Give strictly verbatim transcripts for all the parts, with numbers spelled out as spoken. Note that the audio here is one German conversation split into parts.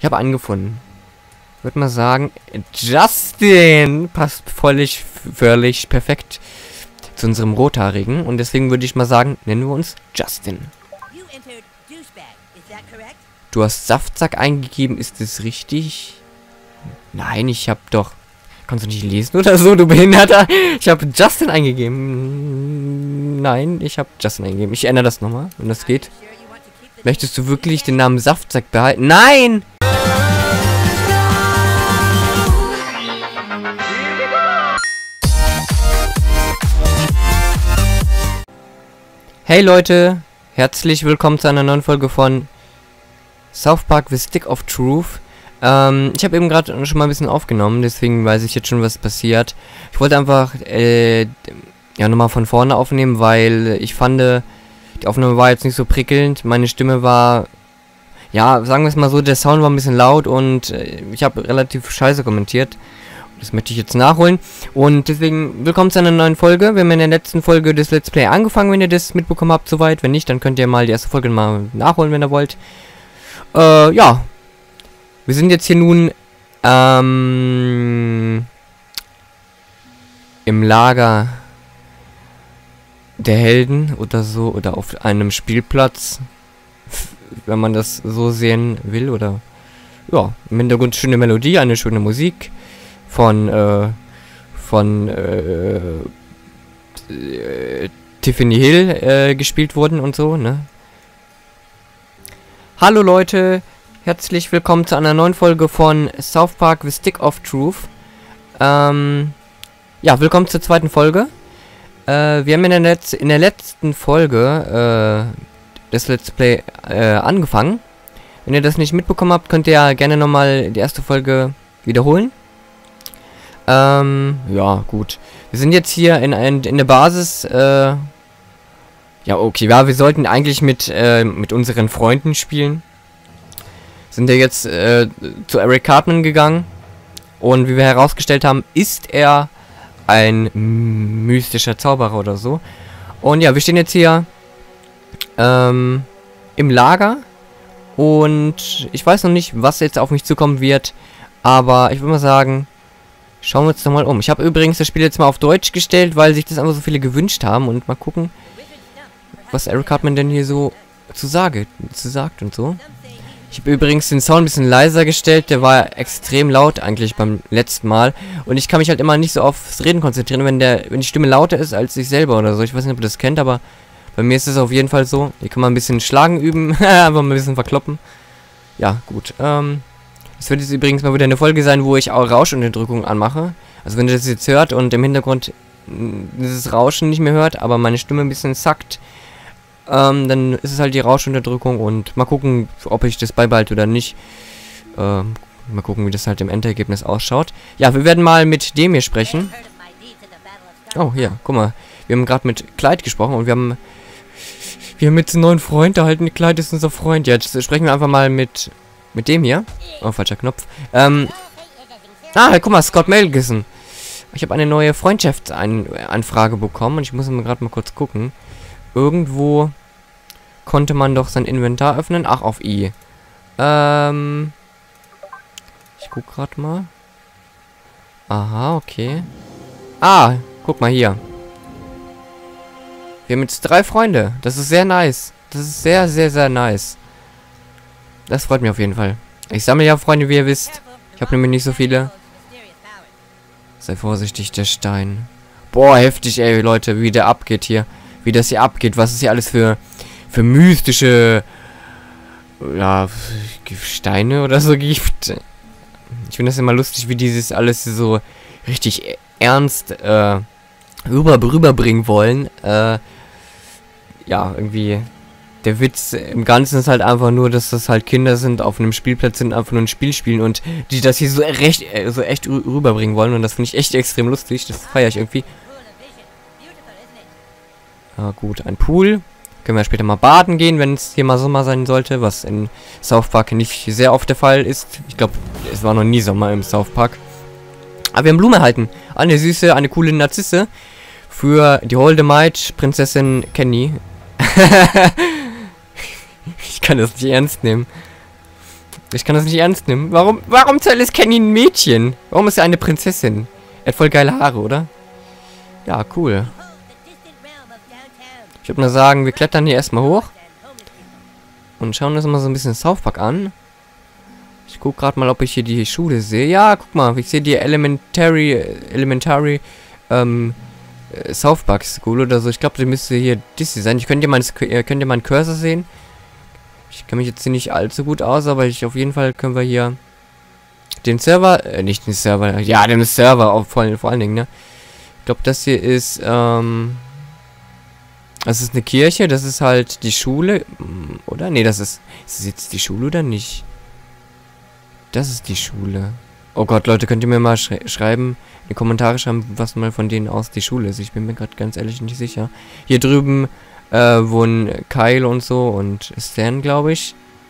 Ich habe angefunden. Würde mal sagen, Justin passt völlig, völlig perfekt zu unserem Rothaarigen. Und deswegen würde ich mal sagen, nennen wir uns Justin. Du hast Saftsack eingegeben, ist das richtig? Nein, ich habe doch... Kannst du nicht lesen oder so, du Behinderter? Ich habe Justin eingegeben. Nein, ich habe Justin eingegeben. Ich ändere das nochmal, wenn das geht. Möchtest du wirklich den Namen Saftsack behalten? Nein! Hey Leute, herzlich willkommen zu einer neuen Folge von South Park The Stick of Truth. Ähm, ich habe eben gerade schon mal ein bisschen aufgenommen, deswegen weiß ich jetzt schon, was passiert. Ich wollte einfach, äh, ja, nochmal von vorne aufnehmen, weil ich fand, die Aufnahme war jetzt nicht so prickelnd. Meine Stimme war, ja, sagen wir es mal so, der Sound war ein bisschen laut und äh, ich habe relativ scheiße kommentiert. Das möchte ich jetzt nachholen. Und deswegen, willkommen zu einer neuen Folge. Wir haben in der letzten Folge das Let's Play angefangen, wenn ihr das mitbekommen habt, soweit. Wenn nicht, dann könnt ihr mal die erste Folge mal nachholen, wenn ihr wollt. Äh, ja. Wir sind jetzt hier nun, ähm, im Lager der Helden oder so, oder auf einem Spielplatz, wenn man das so sehen will, oder, ja, im Hintergrund schöne Melodie, eine schöne Musik von, äh, von, äh, äh Tiffany Hill, äh, gespielt wurden und so, ne? Hallo Leute! Herzlich willkommen zu einer neuen Folge von South Park The Stick of Truth. Ähm, ja, willkommen zur zweiten Folge. Äh, wir haben in der, Letz in der letzten Folge äh, das Let's Play äh, angefangen. Wenn ihr das nicht mitbekommen habt, könnt ihr ja gerne nochmal die erste Folge wiederholen. Ähm, ja, gut. Wir sind jetzt hier in, in, in der Basis. Äh, ja, okay, ja, wir sollten eigentlich mit, äh, mit unseren Freunden spielen. Sind wir jetzt äh, zu Eric Cartman gegangen. Und wie wir herausgestellt haben, ist er ein mystischer Zauberer oder so. Und ja, wir stehen jetzt hier ähm, im Lager. Und ich weiß noch nicht, was jetzt auf mich zukommen wird. Aber ich würde mal sagen, schauen wir uns doch mal um. Ich habe übrigens das Spiel jetzt mal auf Deutsch gestellt, weil sich das einfach so viele gewünscht haben. Und mal gucken, was Eric Cartman denn hier so zu, sage, zu sagt und so. Ich habe übrigens den Sound ein bisschen leiser gestellt, der war extrem laut eigentlich beim letzten Mal. Und ich kann mich halt immer nicht so aufs Reden konzentrieren, wenn der, wenn die Stimme lauter ist als ich selber oder so. Ich weiß nicht, ob ihr das kennt, aber bei mir ist es auf jeden Fall so. Hier kann man ein bisschen Schlagen üben, einfach mal ein bisschen verkloppen. Ja, gut. Ähm, das wird jetzt übrigens mal wieder eine Folge sein, wo ich auch Rauschunterdrückung anmache. Also wenn ihr das jetzt hört und im Hintergrund dieses Rauschen nicht mehr hört, aber meine Stimme ein bisschen zackt, Ähm, dann ist es halt die Rauschunterdrückung und mal gucken, ob ich das beibehalte oder nicht. Ähm, mal gucken, wie das halt im Endergebnis ausschaut. Ja, wir werden mal mit dem hier sprechen. Oh, hier, guck mal. Wir haben gerade mit Clyde gesprochen und wir haben... Wir haben jetzt einen neuen Freund erhalten. Clyde ist unser Freund. Jetzt sprechen wir einfach mal mit... Mit dem hier. Oh, falscher Knopf. Ähm... Ah, guck mal, Scott Melgison. Ich habe eine neue Freundschaftsanfrage bekommen und ich muss mal gerade mal kurz gucken. Irgendwo konnte man doch sein Inventar öffnen. Ach, auf I. Ähm. Ich guck gerade mal. Aha, okay. Ah, guck mal hier. Wir haben jetzt drei Freunde. Das ist sehr nice. Das ist sehr, sehr, sehr nice. Das freut mich auf jeden Fall. Ich sammle ja Freunde, wie ihr wisst. Ich habe nämlich nicht so viele. Sei vorsichtig, der Stein. Boah, heftig, ey, Leute, wie der abgeht hier. Wie das hier abgeht, was es hier alles für für mystische ja, Steine oder so gibt. Ich finde das immer lustig, wie dieses alles so richtig ernst äh, rüber, rüberbringen wollen. Äh, ja, irgendwie der Witz im Ganzen ist halt einfach nur, dass das halt Kinder sind, auf einem Spielplatz sind, einfach nur ein Spiel spielen und die das hier so recht, äh, so echt rüberbringen wollen und das finde ich echt extrem lustig. Das feiere ich irgendwie. Ah, gut, ein Pool. Können wir später mal baden gehen, wenn es hier mal Sommer sein sollte, was in South Park nicht sehr oft der Fall ist. Ich glaube, es war noch nie Sommer im South Park. Aber wir haben Blumen erhalten. Eine süße, eine coole Narzisse für die Holdemite Prinzessin Kenny. Ich kann das nicht ernst nehmen. Ich kann das nicht ernst nehmen. Warum, warum zur Hölle ist Kenny ein Mädchen? Warum ist er eine Prinzessin? Er hat voll geile Haare, oder? Ja, cool. Ich würde mal sagen, wir klettern hier erstmal hoch. Und schauen uns mal so ein bisschen South Park an. Ich gucke gerade mal, ob ich hier die Schule sehe. Ja, guck mal, ich sehe die Elementary, Elementary, ähm, South Park School oder so. Ich glaube, die müsste hier das hier sein. Ich könnte mal, könnt ihr mal einen Cursor sehen. Ich kenne mich jetzt hier nicht allzu gut aus, aber ich auf jeden Fall können wir hier den Server, äh, nicht den Server, ja, den Server auch vor, vor allen Dingen, ne? Ich glaube, das hier ist, ähm, das ist eine Kirche, das ist halt die Schule, oder? Ne, das ist, ist das jetzt die Schule oder nicht? Das ist die Schule. Oh Gott, Leute, könnt ihr mir mal schrei schreiben, in die Kommentare schreiben, was mal von denen aus die Schule ist. Ich bin mir gerade ganz ehrlich nicht sicher. Hier drüben Äh, wohnen Kyle und so und Stan, glaube ich.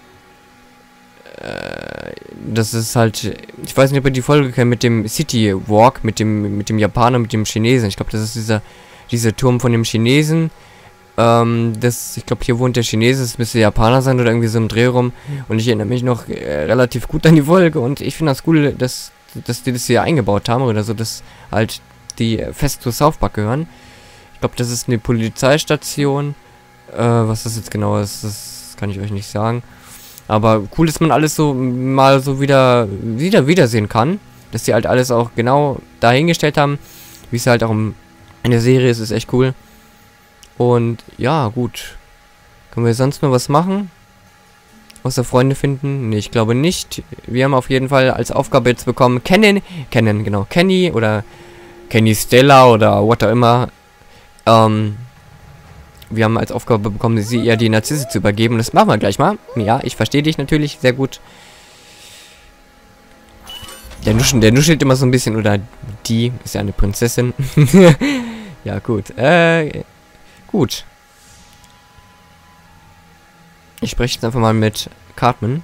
Äh, das ist halt, ich weiß nicht, ob ihr die Folge kennt mit dem City Walk, mit dem mit dem Japaner, mit dem Chinesen. Ich glaube, das ist dieser dieser Turm von dem Chinesen. Ähm, das, ich glaube, hier wohnt der Chinese, das müsste Japaner sein oder irgendwie so ein Dreh rum. Und ich erinnere mich noch äh, relativ gut an die Folge und ich finde das cool, dass dass die das hier eingebaut haben oder so, dass halt die fest zu South Park gehören. Ich glaube, das ist eine Polizeistation. Äh, was das jetzt genau ist, das kann ich euch nicht sagen. Aber cool, dass man alles so mal so wieder wieder wiedersehen kann. Dass die halt alles auch genau dahingestellt haben. Wie es halt auch in der Serie ist, ist echt cool. Und ja, gut. Können wir sonst noch was machen? Außer Freunde finden? Nee, ich glaube nicht. Wir haben auf jeden Fall als Aufgabe jetzt bekommen, kennen, kennen, genau, Kenny oder Kenny Stella oder what auch immer. Ähm, wir haben als Aufgabe bekommen, sie ihr die Narzisse zu übergeben. Das machen wir gleich mal. Ja, ich verstehe dich natürlich sehr gut. Der, Nuschen, der nuschelt immer so ein bisschen, oder die ist ja eine Prinzessin. Ja, gut. Äh, gut. Ich spreche jetzt einfach mal mit Cartman.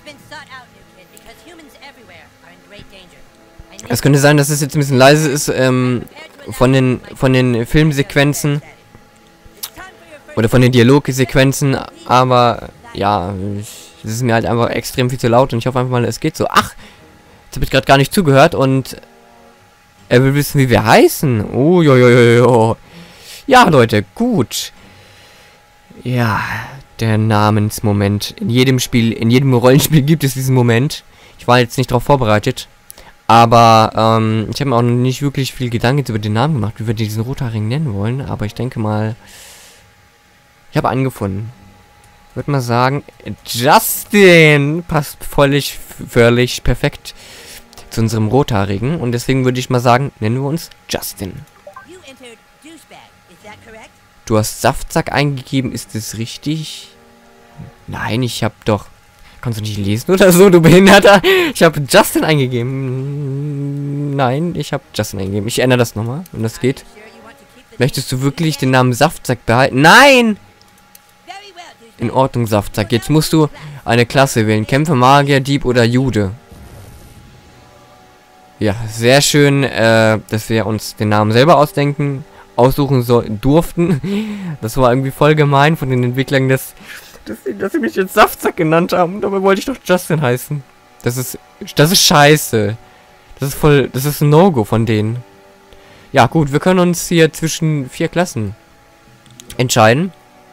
Es könnte sein, dass es jetzt ein bisschen leise ist, ähm, von den, von den Filmsequenzen. Oder von den Dialogsequenzen, aber ja, es ist mir halt einfach extrem viel zu laut und ich hoffe einfach mal, es geht so. Ach, jetzt habe ich gerade gar nicht zugehört und er will wissen, wie wir heißen. Oh, jo, jo, jo, jo. Ja, Leute, gut. Ja, der Namensmoment. In jedem Spiel, in jedem Rollenspiel gibt es diesen Moment. Ich war jetzt nicht darauf vorbereitet. Aber ähm, ich habe mir auch noch nicht wirklich viel Gedanken über den Namen gemacht, wie wir diesen Rothaarigen nennen wollen. Aber ich denke mal, ich habe angefunden. Ich würde mal sagen, Justin passt völlig, völlig perfekt zu unserem Rothaarigen. Und deswegen würde ich mal sagen, nennen wir uns Justin. Du hast Saftsack eingegeben, ist das richtig? Nein, ich habe doch... Kannst du nicht lesen oder so, du Behinderter? Ich habe Justin eingegeben. Nein, ich habe Justin eingegeben. Ich ändere das nochmal, wenn das geht. Möchtest du wirklich den Namen Saftsack behalten? Nein! In Ordnung, Saftsack. Jetzt musst du eine Klasse wählen. Kämpfer, Magier, Dieb oder Jude. Ja, sehr schön, äh, dass wir uns den Namen selber ausdenken, aussuchen so durften. Das war irgendwie voll gemein von den Entwicklern, dass, dass, sie, dass sie mich jetzt Saftsack genannt haben. Dabei wollte ich doch Justin heißen. Das ist, das ist scheiße. Das ist voll, das ist ein No-Go von denen. Ja, gut, wir können uns hier zwischen vier Klassen entscheiden.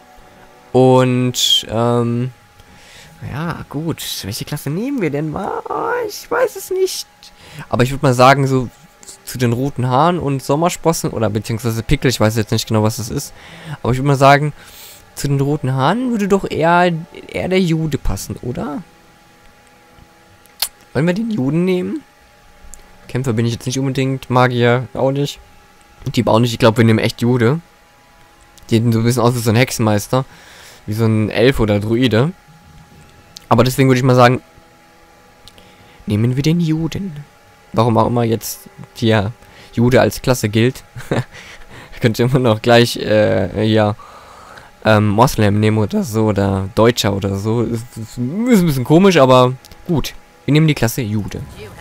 Und, ähm, ja, gut. Welche Klasse nehmen wir denn mal? Ich weiß es nicht. Aber ich würde mal sagen, so zu den roten Haaren und Sommersprossen, oder beziehungsweise Pickel, ich weiß jetzt nicht genau, was das ist. Aber ich würde mal sagen, zu den roten Haaren würde doch eher, eher der Jude passen, oder? Wollen wir den Juden nehmen? Kämpfer bin ich jetzt nicht unbedingt, Magier auch nicht. Dieb auch nicht, ich glaube, wir nehmen echt Jude. Die sehen so ein bisschen aus wie so ein Hexenmeister. Wie so ein Elf oder Druide. Aber deswegen würde ich mal sagen, nehmen wir den Juden. Warum auch immer jetzt hier Jude als Klasse gilt. Könnt ihr immer noch gleich, äh, ja, ähm, Moslem nehmen oder so, oder Deutscher oder so. Ist, ist ein bisschen komisch, aber gut. Wir nehmen die Klasse Jude.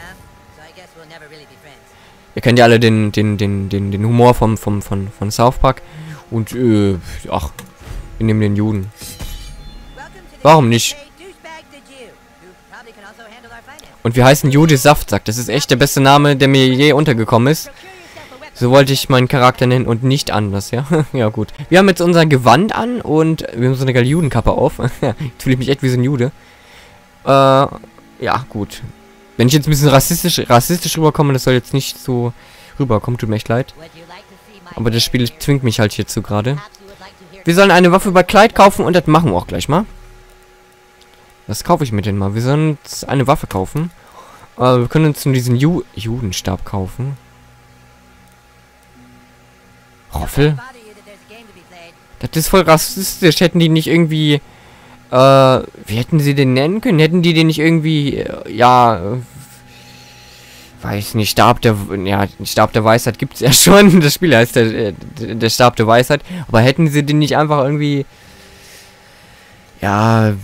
Ihr kennt ja alle den, den, den, den, den Humor vom, vom, von, von South Park. Und, äh, ach, wir nehmen den Juden. Warum nicht? Und wir heißen Jude Saftsack. Das ist echt der beste Name, der mir je untergekommen ist. So wollte ich meinen Charakter nennen und nicht anders, ja? Ja, gut. Wir haben jetzt unser Gewand an und wir haben so eine geile Judenkappe auf. Jetzt fühle ich mich echt wie so ein Jude. Äh, ja, gut. Wenn ich jetzt ein bisschen rassistisch, rassistisch rüberkomme, das soll jetzt nicht so rüberkommen, tut mir echt leid. Aber das Spiel zwingt mich halt hierzu gerade. Wir sollen eine Waffe bei Clyde kaufen und das machen wir auch gleich mal. Was kaufe ich mir denn mal? Wir sollen uns eine Waffe kaufen. Äh, wir können uns nur diesen Ju Judenstab kaufen. Roffel? Das ist voll rassistisch. Hätten die nicht irgendwie... Äh, wie hätten sie den nennen können? Hätten die den nicht irgendwie... Äh, ja... Äh, weiß nicht, Stab der... Ja, Stab der Weisheit gibt es ja schon. Das Spiel heißt der, äh, der Stab der Weisheit. Aber hätten sie den nicht einfach irgendwie... Ja...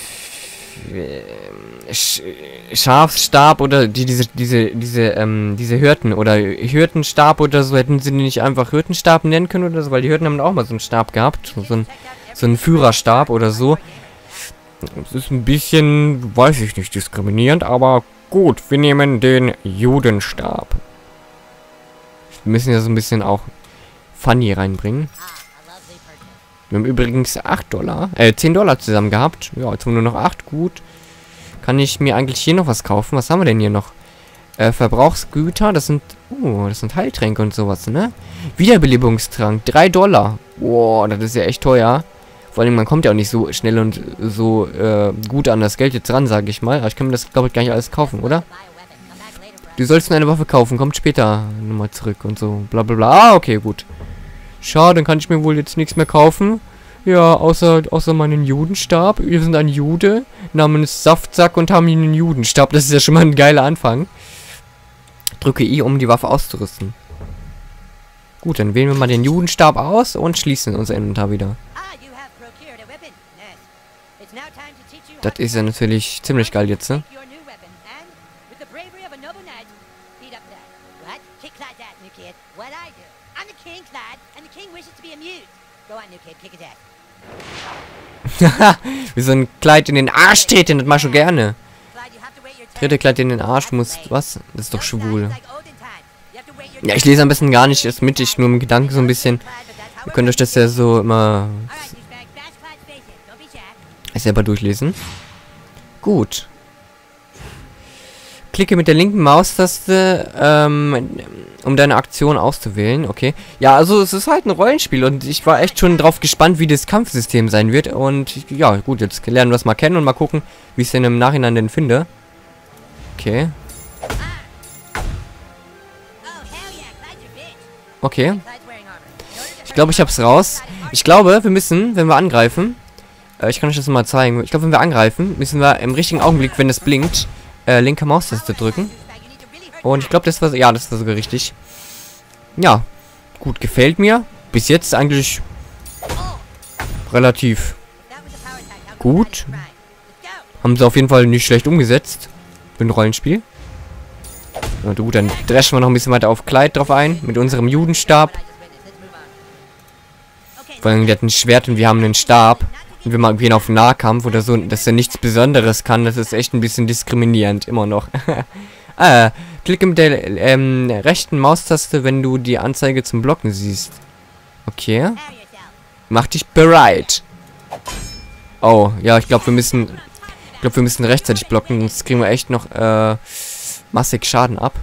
Sch Schafsstab oder die, diese, diese, diese, ähm, diese Hirten oder Hirtenstab oder so, hätten sie nicht einfach Hirtenstab nennen können oder so, weil die Hirten haben auch mal so einen Stab gehabt, so ein, so einen Führerstab oder so. Das ist ein bisschen, weiß ich nicht, diskriminierend, aber gut, wir nehmen den Judenstab. Wir müssen ja so ein bisschen auch Funny reinbringen. Wir haben übrigens acht Dollar, äh, zehn Dollar zusammen gehabt. Ja, jetzt haben wir nur noch acht, gut. Kann ich mir eigentlich hier noch was kaufen? Was haben wir denn hier noch? Äh, Verbrauchsgüter, das sind, uh, das sind Heiltränke und sowas, ne? Wiederbelebungstrank, drei Dollar. Boah, das ist ja echt teuer. Vor allem, man kommt ja auch nicht so schnell und so äh, gut an das Geld jetzt ran, sage ich mal. Aber ich kann mir das, glaube ich, gar nicht alles kaufen, oder? Du sollst mir eine Waffe kaufen, kommt später nochmal zurück und so, bla bla bla. Ah, okay, gut. Schade, dann kann ich mir wohl jetzt nichts mehr kaufen. Ja, außer, außer meinen Judenstab. Wir sind ein Jude namens Saftsack und haben einen Judenstab. Das ist ja schon mal ein geiler Anfang. Drücke I, um die Waffe auszurüsten. Gut, dann wählen wir mal den Judenstab aus und schließen unser Inventar wieder. Das ist ja natürlich ziemlich geil jetzt, ne? Wie so ein Kleid in den Arsch treten, das mach ich schon gerne. Dritte Kleid in den Arsch, du musst, was? Das ist doch schwul. Ja, ich lese am besten gar nicht erst mit, ich nur im Gedanken so ein bisschen. Ihr könnt euch das ja so immer selber durchlesen. Gut. Klicke mit der linken Maustaste, ähm, um deine Aktion auszuwählen. Okay. Ja, also es ist halt ein Rollenspiel und ich war echt schon drauf gespannt, wie das Kampfsystem sein wird. Und ja, gut, jetzt lernen wir es mal kennen und mal gucken, wie ich es denn im Nachhinein denn finde. Okay. Okay. Ich glaube, ich hab's raus. Ich glaube, wir müssen, wenn wir angreifen, äh, ich kann euch das mal zeigen. Ich glaube, wenn wir angreifen, müssen wir im richtigen Augenblick, wenn es blinkt, Äh, linke Maustaste drücken. Und ich glaube, das war... Ja, das war sogar richtig. Ja. Gut, gefällt mir. Bis jetzt eigentlich relativ gut. Haben sie auf jeden Fall nicht schlecht umgesetzt. Für ein Rollenspiel. Na gut, dann dreschen wir noch ein bisschen weiter auf Clyde drauf ein. Mit unserem Judenstab. Vor allem, der hat ein Schwert und wir haben einen Stab. Und wir mal gehen auf Nahkampf oder so, dass er nichts Besonderes kann, das ist echt ein bisschen diskriminierend, immer noch. ah, klicke mit der ähm, rechten Maustaste, wenn du die Anzeige zum Blocken siehst. Okay. Mach dich bereit. Oh, ja, ich glaube, wir müssen... Ich glaube, wir müssen rechtzeitig blocken, sonst kriegen wir echt noch äh, massig Schaden ab.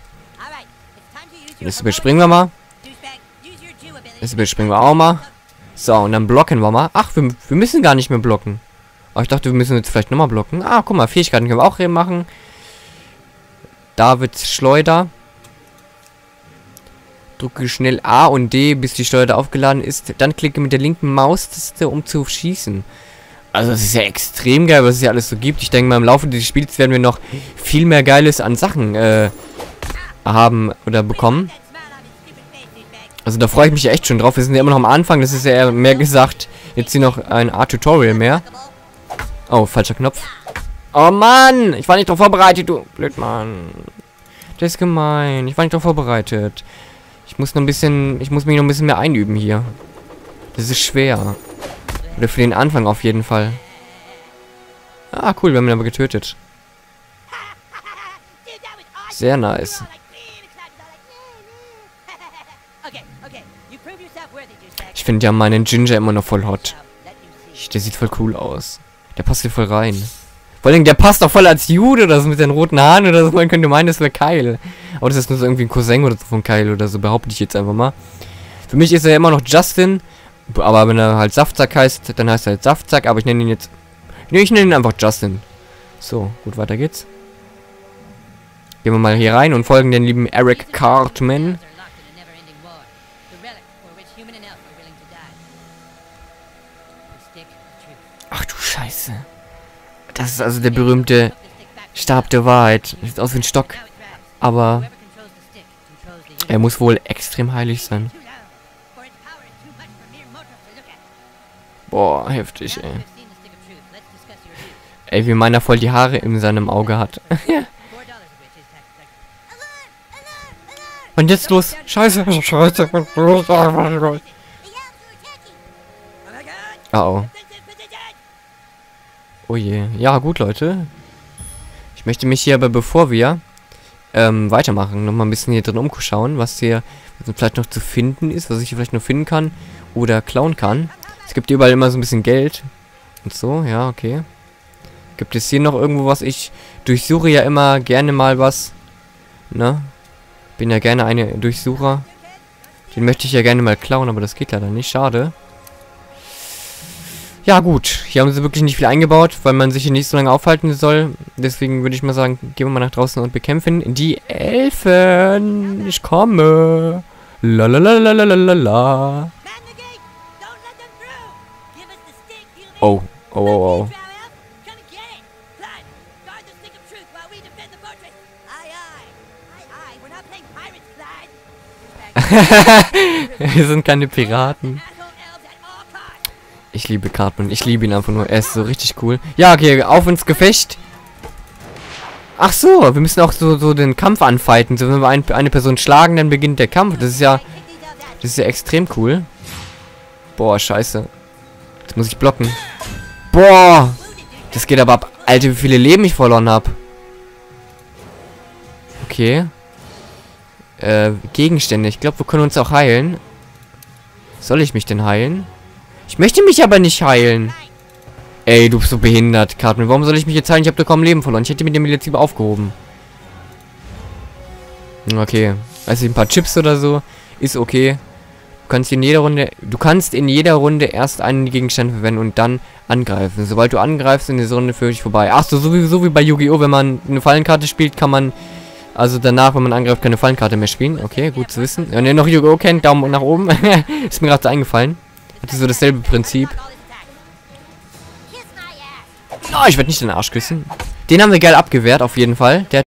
Das überspringen wir mal. Das überspringen wir auch mal. So, und dann blocken wir mal. Ach, wir, wir müssen gar nicht mehr blocken. Aber ich dachte, wir müssen jetzt vielleicht nochmal blocken. Ah, guck mal, Fähigkeiten können wir auch hier machen. Davids Schleuder. Drücke schnell A und D, bis die Schleuder aufgeladen ist. Dann klicke mit der linken Maustaste, um zu schießen. Also, das ist ja extrem geil, was es hier alles so gibt. Ich denke mal, im Laufe des Spiels werden wir noch viel mehr Geiles an Sachen äh, haben oder bekommen. Also da freue ich mich echt schon drauf. Wir sind ja immer noch am Anfang. Das ist ja eher mehr gesagt. Jetzt hier noch ein Art Tutorial mehr. Oh, falscher Knopf. Oh Mann! Ich war nicht drauf vorbereitet, du Blödmann. Das ist gemein. Ich war nicht drauf vorbereitet. Ich muss noch ein bisschen... Ich muss mich noch ein bisschen mehr einüben hier. Das ist schwer. Oder für den Anfang auf jeden Fall. Ah, cool, wir haben ihn aber getötet. Sehr nice. Ich finde ja meinen Ginger immer noch voll hot. Der sieht voll cool aus. Der passt hier voll rein. Vor allem, der passt auch voll als Jude oder so mit seinen roten Haaren oder so. Man könnte meinen, das wäre Kyle. Aber das ist nur so irgendwie ein Cousin oder so von Kyle oder so, behaupte ich jetzt einfach mal. Für mich ist er immer noch Justin. Aber wenn er halt Saftsack heißt, dann heißt er halt Saftsack. Aber ich nenne ihn jetzt... Nee, ich nenne ihn einfach Justin. So, gut, weiter geht's. Gehen wir mal hier rein und folgen den lieben Eric Cartman. Ach du Scheiße. Das ist also der berühmte Stab der Wahrheit. Sieht aus wie ein Stock. Aber er muss wohl extrem heilig sein. Boah, heftig, ey. Ey, wie meiner voll die Haare in seinem Auge hat. Und jetzt los. Scheiße. Scheiße. Oh oh. Oh je. Ja, gut, Leute. Ich möchte mich hier aber, bevor wir ähm, weitermachen, nochmal ein bisschen hier drin umschauen, was hier was vielleicht noch zu finden ist, was ich hier vielleicht noch finden kann oder klauen kann. Es gibt überall immer so ein bisschen Geld. Und so, ja, okay. Gibt es hier noch irgendwo was? Ich durchsuche ja immer gerne mal was. Ne? Bin ja gerne eine Durchsucher. Den möchte ich ja gerne mal klauen, aber das geht leider nicht. Schade. Ja gut, hier haben sie wirklich nicht viel eingebaut, weil man sich hier nicht so lange aufhalten soll. Deswegen würde ich mal sagen, gehen wir mal nach draußen und bekämpfen die Elfen. Ich komme. Lalalalalalala. Oh, oh, oh, oh. Wir sind keine Piraten. Ich liebe Cartman. Ich liebe ihn einfach nur. Er ist so richtig cool. Ja, okay, auf ins Gefecht. Ach so, wir müssen auch so, so den Kampf anfighten. So, wenn wir ein, eine Person schlagen, dann beginnt der Kampf. Das ist ja... Das ist ja extrem cool. Boah, scheiße. Jetzt muss ich blocken. Boah! Das geht aber ab. Alter, wie viele Leben ich verloren habe. Okay. Äh, Gegenstände. Ich glaube, wir können uns auch heilen. Soll ich mich denn heilen? Ich möchte mich aber nicht heilen. Ey, du bist so behindert, Cartman. Warum soll ich mich jetzt heilen? Ich habe doch kaum Leben verloren. Ich hätte mit dem jetzt lieber aufgehoben. Okay. Also ein paar Chips oder so. Ist okay. Du kannst in jeder Runde... Du kannst in jeder Runde erst einen Gegenstand verwenden und dann angreifen. Sobald du angreifst, in dieser Runde für dich vorbei. Ach so, so wie, so wie bei Yu-Gi-Oh! Wenn man eine Fallenkarte spielt, kann man... Also danach, wenn man angreift, keine Fallenkarte mehr spielen. Okay, gut zu wissen. Wenn ihr noch Yu-Gi-Oh! Kennt, Daumen nach oben. Ist mir gerade so eingefallen. Hat so dasselbe Prinzip. Oh, ich werde nicht den Arsch küssen. Den haben wir geil abgewehrt, auf jeden Fall. Der